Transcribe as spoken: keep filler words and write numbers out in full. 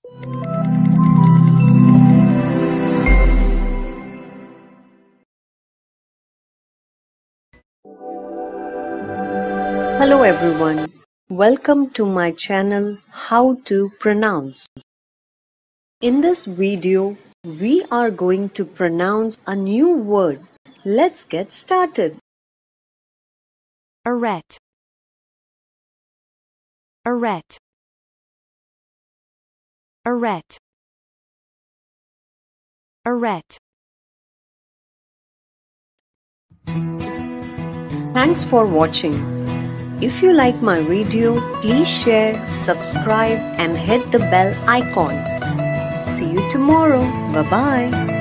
Hello everyone, welcome to my channel How to Pronounce. In this video, we are going to pronounce a new word. Let's get started. Arête. Arête. Arête. Arête. Thanks for watching. If you like my video, please share, subscribe and hit the bell icon. See you tomorrow. Bye-bye.